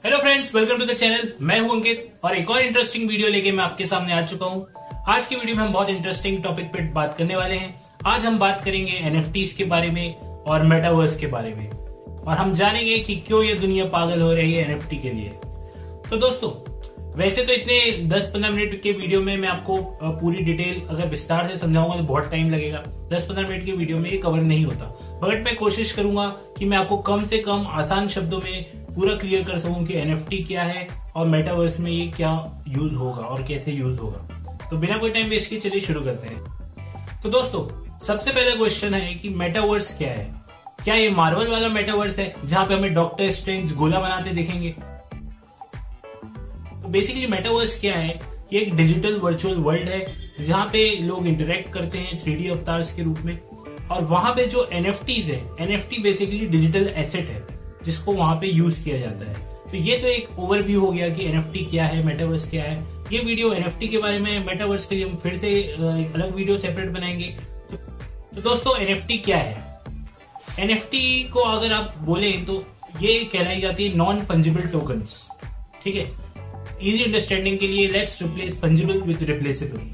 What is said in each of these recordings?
Hello friends, welcome to the channel. मैं हूं अंकित और एक और इंटरेस्टिंग वीडियो लेके मैं आपके सामने आ चुका हूं। आज की वीडियो में हम बहुत इंटरेस्टिंग टॉपिक पे बात करने वाले हैं। आज हम बात करेंगे एनएफटीज के बारे में और मेटावर्स के बारे में, और हम जानेंगे कि क्यों ये दुनिया पागल हो रही है एनएफटी के लिए। तो दोस्तों, वैसे तो इतने 10-15 मिनट के वीडियो में मैं आपको पूरी डिटेल अगर विस्तार से समझाऊंगा तो बहुत टाइम लगेगा। 10-15 मिनट के वीडियो में ये कवर नहीं होता, बट मैं कोशिश करूंगा कि मैं आपको कम से कम आसान शब्दों में पूरा क्लियर कर सकूं कि एनएफटी क्या है और मेटावर्स में ये क्या यूज होगा और कैसे यूज होगा। तो बिना कोई टाइम वेस्ट किए चलिए शुरू करते हैं। तो दोस्तों, सबसे पहला क्वेश्चन है कि मेटावर्स क्या है। क्या ये मार्वल वाला मेटावर्स है जहां पे हमें डॉक्टर स्ट्रेंज गोला बनाते दिखेंगे? तो बेसिकली मेटावर्स क्या है? ये एक डिजिटल वर्चुअल वर्ल्ड है जहां पे लोग इंटरेक्ट करते हैं 3D अवतार्स के रूप में, और वहां पे जो एनएफटीज है, एनएफटी बेसिकली डिजिटल एसेट है जिसको वहां पे यूज किया जाता है। तो ये तो एक ओवरव्यू हो गया कि एनएफटी क्या है, मेटावर्स क्या है। ये वीडियो एनएफटी के बारे में, मेटावर्स के लिए हम फिर से एक अलग वीडियो सेपरेट बनाएंगे। तो दोस्तों, एनएफटी क्या है? एनएफटी को अगर आप बोले तो ये कहलाई जाती है नॉन फंजिबल टोकन्स। ठीक है, इजी अंडरस्टैंडिंग के लिए let's replace fungible with replaceable.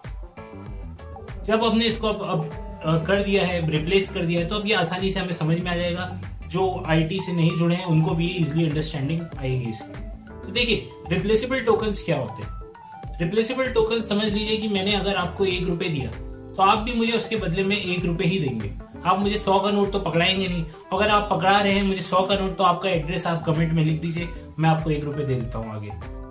जब हमने इसको अब कर दिया है, रिप्लेस कर दिया है, तो अब ये आसानी से हमें समझ में आ जाएगा। जो आईटी से नहीं जुड़े हैं उनको भी इजीली अंडरस्टैंडिंग आएगी इसकी। तो देखिए, रिप्लेसेबल टोकन्स क्या होते हैं? रिप्लेसेबल टोकन समझ लीजिए कि मैंने अगर आपको 1 रुपए दिया तो आप भी मुझे उसके बदले में 1 रुपए ही देंगे। आप मुझे 100 का नोट तो पकड़ाएंगे नहीं। अगर आप पकड़ा रहे हैं मुझे 100 का नोट, तो आपका एड्रेस आप कमेंट में लिख दीजिए, मैं आपको 1 रुपए दे देता हूँ आगे।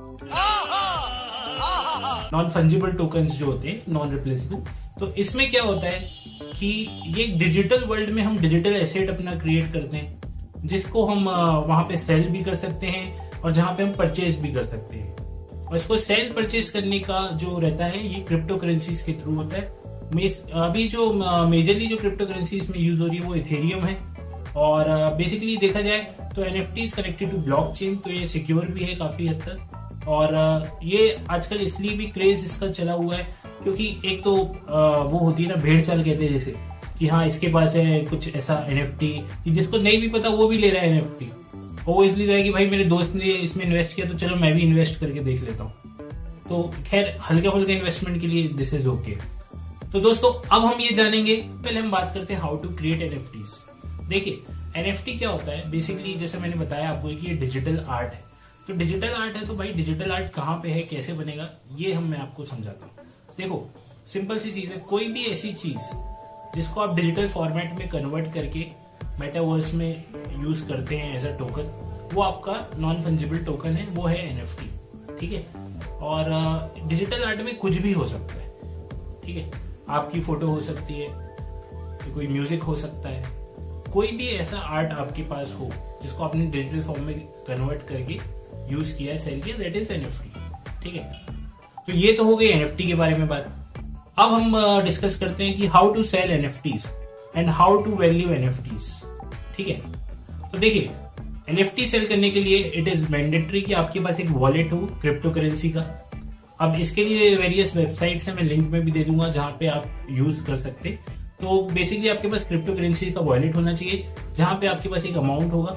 नॉन फंजिबल टोकन्स जो होते हैं, नॉन रिप्लेसेबल, तो इसमें क्या होता है कि ये डिजिटल वर्ल्ड में हम डिजिटल एसेट अपना क्रिएट करते हैं जिसको हम वहां पे सेल भी कर सकते हैं और जहां पे हम परचेज भी कर सकते हैं। और इसको सेल परचेज करने का जो रहता है ये क्रिप्टो करेंसीज के थ्रू होता है। अभी जो मेजरली जो क्रिप्टो करेंसी इसमें यूज हो रही है वो इथेरियम है, और बेसिकली देखा जाए तो NFT is connected to blockchain, तो ये सिक्योर भी है काफी हद तक। और ये आजकल इसलिए भी क्रेज इसका चला हुआ है क्योंकि एक तो वो होती है ना, भेड़ चाल कहते हैं जैसे, कि हाँ इसके पास है कुछ ऐसा एनएफटी कि जिसको नहीं भी पता वो भी ले रहा है एनएफटी। वो इसलिए रहा है कि भाई मेरे दोस्त ने इसमें इन्वेस्ट किया तो चलो मैं भी इन्वेस्ट करके देख लेता हूँ। तो खैर, हल्का फुल्का इन्वेस्टमेंट के लिए दिस इज ओके। तो दोस्तों, अब हम ये जानेंगे, पहले हम बात करते हैं हाउ टू क्रिएट एनएफटीज। देखिए, एनएफटी क्या होता है? बेसिकली जैसे मैंने बताया आपको कि ये डिजिटल आर्ट है। तो डिजिटल आर्ट है तो भाई डिजिटल आर्ट कहाँ पे है, कैसे बनेगा, ये मैं आपको समझाता हूँ। देखो, सिंपल सी चीज है, कोई भी ऐसी चीज जिसको आप डिजिटल फॉर्मेट में कन्वर्ट करके मेटावर्स में यूज करते हैं एज अ टोकन, वो आपका नॉन फंजिबल टोकन है, वो है एनएफटी। ठीक है, और डिजिटल आर्ट में कुछ भी हो सकता है। ठीक है, आपकी फोटो हो सकती है, कोई म्यूजिक हो सकता है, कोई भी ऐसा आर्ट आपके पास हो जिसको आपने डिजिटल फॉर्म में कन्वर्ट करके यूज किया है, सेल किया, दैट इज एनएफटी। ठीक है, तो ये तो हो गई एनएफटी के बारे में बात। अब हम डिस्कस करते हैं कि how to sell NFTs and how to value NFTs. ठीक है, तो देखिए, एनएफटी सेल करने के लिए इट इज मैंडेटरी कि आपके पास एक वॉलेट हो क्रिप्टो करेंसी का। अब इसके लिए वेरियस वेबसाइट्स है, मैं लिंक में भी दे दूंगा जहां पे आप यूज कर सकते। तो बेसिकली आपके पास क्रिप्टो करेंसी का वॉलेट होना चाहिए जहां पे आपके पास एक अमाउंट होगा।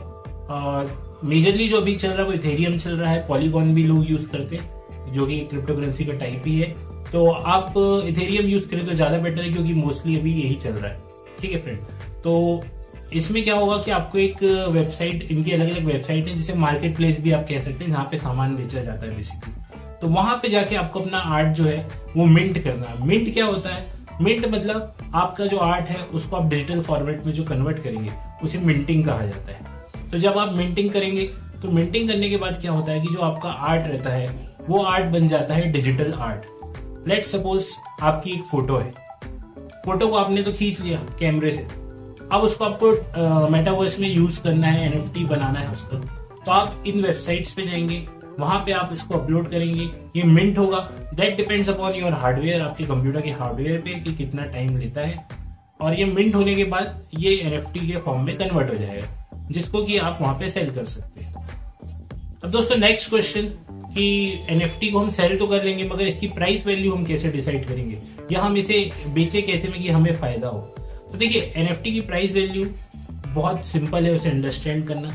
और मेजरली जो अभी चल रहा है वो इथेरियम चल रहा है, पॉलीगॉन भी लोग यूज करते हैं जो कि क्रिप्टो करेंसी का टाइप ही है। तो आप इथेरियम यूज करें तो ज्यादा बेटर है क्योंकि मोस्टली अभी यही चल रहा है। ठीक है फ्रेंड, तो इसमें क्या होगा कि आपको एक वेबसाइट, इनकी अलग अलग वेबसाइट है जिसे मार्केट प्लेस भी आप कह सकते हैं, जहां पे सामान बेचा जाता है बेसिकली। तो वहां पे जाके आपको अपना आर्ट जो है वो मिंट करना है। मिंट क्या होता है? मिंट मतलब आपका जो आर्ट है उसको आप डिजिटल फॉर्मेट में जो कन्वर्ट करेंगे उसे मिंटिंग कहा जाता है। तो जब आप मिंटिंग करेंगे तो मिंटिंग करने के बाद क्या होता है कि जो आपका आर्ट रहता है वो आर्ट बन जाता है डिजिटल आर्ट। लेट्स सपोज आपकी एक फोटो है, फोटो को आपने तो खींच लिया कैमरे से, अब उसको आपको मेटावर्स में यूज करना है, एनएफटी बनाना है उसका। तो आप इन वेबसाइट्स पे जाएंगे, वहां पे आप इसको अपलोड करेंगे, ये मिंट होगा। That depends upon your hardware, आपके कंप्यूटर के हार्डवेयर पे कि कितना टाइम लेता है। और ये मिंट होने के बाद ये एनएफटी के फॉर्म में कन्वर्ट हो जाएगा जिसको कि आप वहां पे सेल कर सकते हैं। अब दोस्तों, नेक्स्ट क्वेश्चन कि एनएफटी को हम सेल तो कर लेंगे मगर इसकी प्राइस वैल्यू हम कैसे डिसाइड करेंगे या हम इसे बेचे कैसे में कि हमें फायदा हो। तो देखिए, एनएफटी की प्राइस वैल्यू बहुत सिंपल है उसे अंडरस्टैंड करना।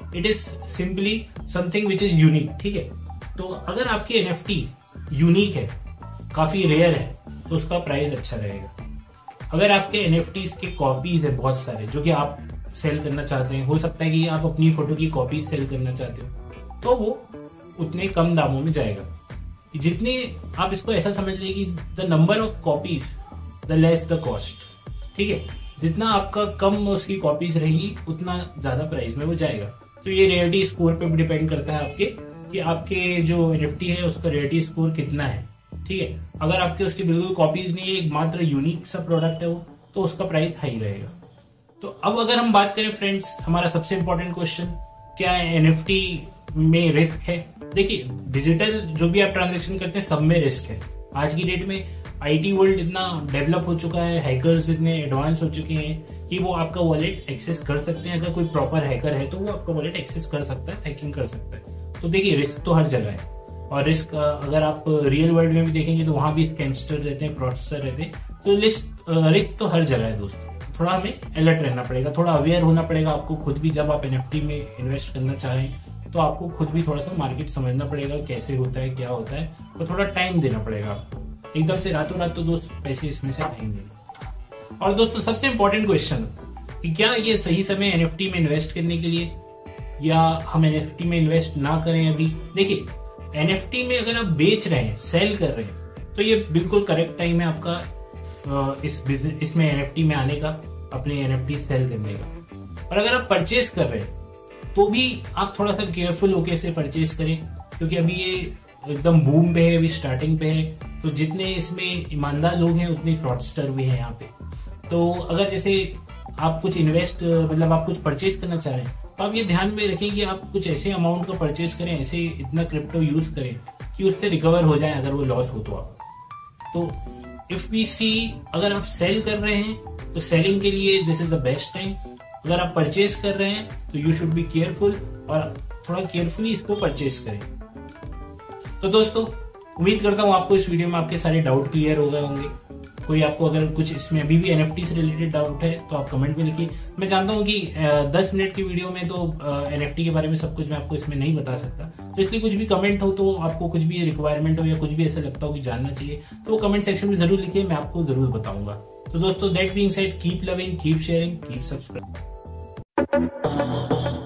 It is simply something which is unique, ठीक है। तो अगर आपकी एनएफटी यूनिक है, काफी रेयर है, तो उसका प्राइस अच्छा रहेगा। अगर आपके एनएफटीज के कॉपीज है बहुत सारे जो कि आप सेल करना चाहते हैं, हो सकता है कि आप अपनी फोटो की कॉपीज सेल करना चाहते हो, तो वो उतने कम दामों में जाएगा। जितने आप इसको ऐसा समझ लीजिए कि the number of copies the less the cost, ठीक है। जितना आपका कम उसकी कॉपीज रहेंगी उतना ज्यादा प्राइस में वो जाएगा। तो ये रेयरिटी स्कोर पे भी डिपेंड करता है आपके कि आपके जो एनएफटी है उसका रेयरिटी स्कोर कितना है, ठीक है। अगर आपके उसकी बिल्कुल कॉपीज नहीं है, एक मात्र यूनिक सा प्रोडक्ट है वो, तो उसका प्राइस हाई रहेगा। तो अब अगर हम बात करें फ्रेंड्स, हमारा सबसे इंपॉर्टेंट क्वेश्चन, क्या एनएफटी में रिस्क है? देखिए, डिजिटल जो भी आप ट्रांजैक्शन करते हैं सब में रिस्क है। आज की डेट में आईटी वर्ल्ड इतना डेवलप हो चुका है, हैकर्स इतने एडवांस हो चुके हैं कि वो आपका वॉलेट एक्सेस कर सकते हैं। अगर कोई प्रॉपर हैकर है तो वो आपका वॉलेट एक्सेस कर सकता है, हैकिंग कर सकता है। तो देखिए, रिस्क तो हर जगह है। और रिस्क अगर आप रियल वर्ल्ड में भी देखेंगे तो वहां भी स्कैमस्टर रहते हैं, फ्रॉडस्टर रहते हैं। तो रिस्क तो हर जगह है दोस्तों। थोड़ा हमें अलर्ट रहना पड़ेगा, थोड़ा अवेयर होना पड़ेगा आपको खुद भी। जब आप एनएफटी में इन्वेस्ट करना चाहें तो आपको खुद भी थोड़ा सा मार्केट समझना पड़ेगा, कैसे होता है, क्या होता है, और थोड़ा टाइम देना पड़ेगा आपको। एकदम से रातों रात तो दोस्त पैसे इसमें से आएंगे। और दोस्तों, सबसे इंपॉर्टेंट क्वेश्चन कि क्या ये सही समय एनएफटी में इन्वेस्ट करने के लिए, या हम एनएफटी में इन्वेस्ट ना करें अभी? देखिए, एनएफटी में अगर आप बेच रहे हैं, सेल कर रहे हैं, तो ये बिल्कुल करेक्ट टाइम है आपका इस बिजनेस इसमें एनएफटी में आने का, अपने एनएफटी सेल करने का। और अगर आप परचेज कर रहे हैं तो भी आप थोड़ा सा केयरफुल होकर इसे परचेज करें, क्योंकि अभी ये एकदम बूम पे है, अभी स्टार्टिंग पे है। तो जितने इसमें ईमानदार लोग हैं उतने फ्रॉडस्टर भी हैं यहाँ पे। तो अगर जैसे आप कुछ मतलब आप कुछ परचेज करना चाह रहे हैं, तो आप ये ध्यान में रखें कि आप कुछ ऐसे अमाउंट का परचेज करें, ऐसे इतना क्रिप्टो यूज करें कि उससे रिकवर हो जाए अगर वो लॉस हो तो आप। तो इफ वी सी, अगर आप सेल कर रहे हैं तो सेलिंग के लिए this is the best time. अगर आप परचेज कर रहे हैं तो यू शुड बी केयरफुल और थोड़ा केयरफुली इसको परचेज करें। तो दोस्तों, उम्मीद करता हूं आपको इस वीडियो में आपके सारे डाउट क्लियर हो गए होंगे। कोई आपको अगर कुछ इसमें अभी भी एनएफटी से रिलेटेड डाउट है तो आप कमेंट में लिखिए। मैं जानता हूं कि 10 मिनट की वीडियो में तो एनएफटी के बारे में सब कुछ मैं आपको इसमें नहीं बता सकता, तो इसलिए कुछ भी कमेंट हो, तो आपको कुछ भी रिक्वायरमेंट हो या कुछ भी ऐसा लगता हो कि जानना चाहिए, तो वो कमेंट सेक्शन में जरूर लिखिए, मैं आपको जरूर बताऊंगा। तो दोस्तों, that being said, keep loving, keep sharing, keep subscribe.